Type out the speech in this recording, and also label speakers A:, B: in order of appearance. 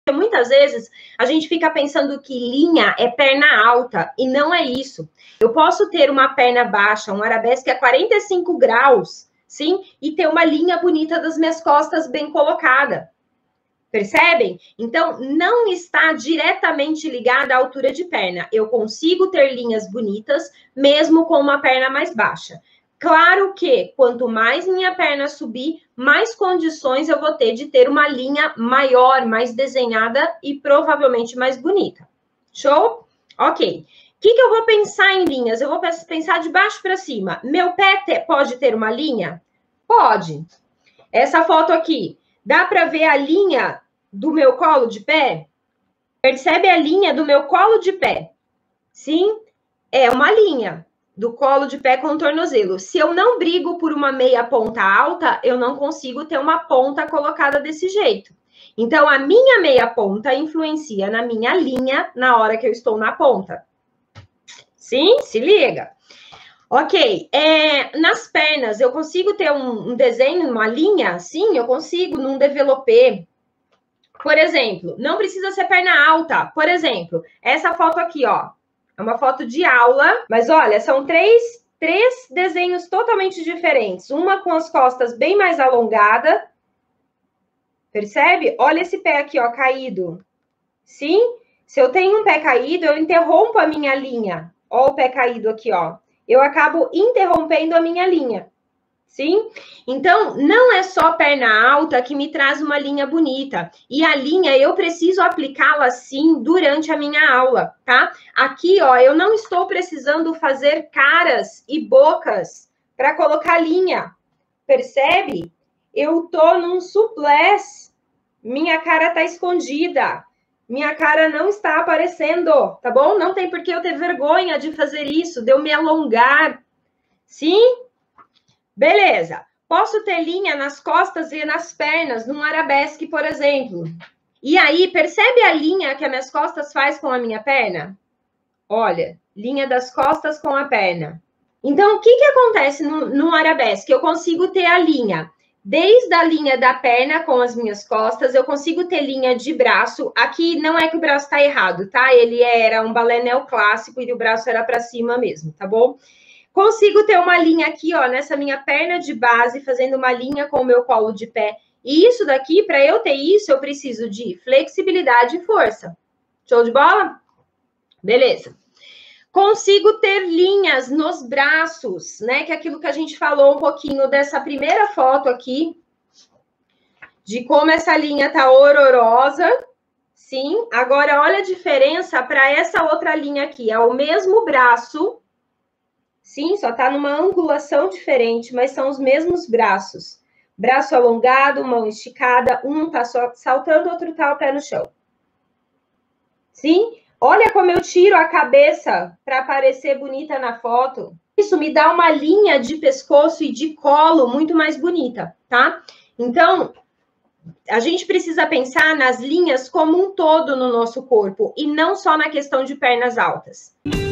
A: muitas vezes a gente fica pensando que linha é perna alta, e não é isso. Eu posso ter uma perna baixa, um arabesque a 45 graus, sim, e ter uma linha bonita das minhas costas bem colocada. Percebem? Então, não está diretamente ligada à altura de perna. Eu consigo ter linhas bonitas, mesmo com uma perna mais baixa. Claro que, quanto mais minha perna subir, mais condições eu vou ter de ter uma linha maior, mais desenhada e provavelmente mais bonita. Show? Ok. O que eu vou pensar em linhas? Eu vou pensar de baixo para cima. Meu pé pode ter uma linha? Pode. Essa foto aqui, dá para ver a linha do meu colo de pé? Percebe a linha do meu colo de pé? Sim, é uma linha do colo de pé com o tornozelo. Se eu não brigo por uma meia ponta alta, eu não consigo ter uma ponta colocada desse jeito. Então, a minha meia ponta influencia na minha linha na hora que eu estou na ponta. Sim? Se liga. Ok. Nas pernas, eu consigo ter um desenho, uma linha? Sim, eu consigo, num développé. Por exemplo, não precisa ser perna alta. Por exemplo, essa foto aqui, ó. É uma foto de aula, mas olha, são três desenhos totalmente diferentes. Uma com as costas bem mais alongada. Percebe? Olha esse pé aqui, ó, caído. Sim? Se eu tenho um pé caído, eu interrompo a minha linha. Ó o pé caído aqui, ó. Eu acabo interrompendo a minha linha. Sim? Então, não é só perna alta que me traz uma linha bonita. E a linha, eu preciso aplicá-la, sim, durante a minha aula, tá? Aqui, ó, eu não estou precisando fazer caras e bocas para colocar linha. Percebe? Eu tô num suplés. Minha cara tá escondida. Minha cara não está aparecendo, tá bom? Não tem por que eu ter vergonha de fazer isso, de eu me alongar. Sim? Beleza. Posso ter linha nas costas e nas pernas, num arabesque, por exemplo. E aí, percebe a linha que as minhas costas faz com a minha perna? Olha, linha das costas com a perna. Então, o que acontece no arabesque? Eu consigo ter a linha, desde a linha da perna com as minhas costas, eu consigo ter linha de braço. Aqui não é que o braço tá errado, tá? Ele era um balé neoclássico e o braço era para cima mesmo, tá bom? Consigo ter uma linha aqui, ó, nessa minha perna de base, fazendo uma linha com o meu colo de pé. E isso daqui, para eu ter isso, eu preciso de flexibilidade e força. Show de bola? Beleza. Consigo ter linhas nos braços, né? Que é aquilo que a gente falou um pouquinho dessa primeira foto aqui, de como essa linha tá horrorosa. Sim, agora olha a diferença para essa outra linha aqui. É o mesmo braço. Sim, só tá numa angulação diferente, mas são os mesmos braços. Braço alongado, mão esticada, um tá só saltando, outro tá o pé no chão. Sim? Olha como eu tiro a cabeça para parecer bonita na foto. Isso me dá uma linha de pescoço e de colo muito mais bonita, tá? Então, a gente precisa pensar nas linhas como um todo no nosso corpo e não só na questão de pernas altas.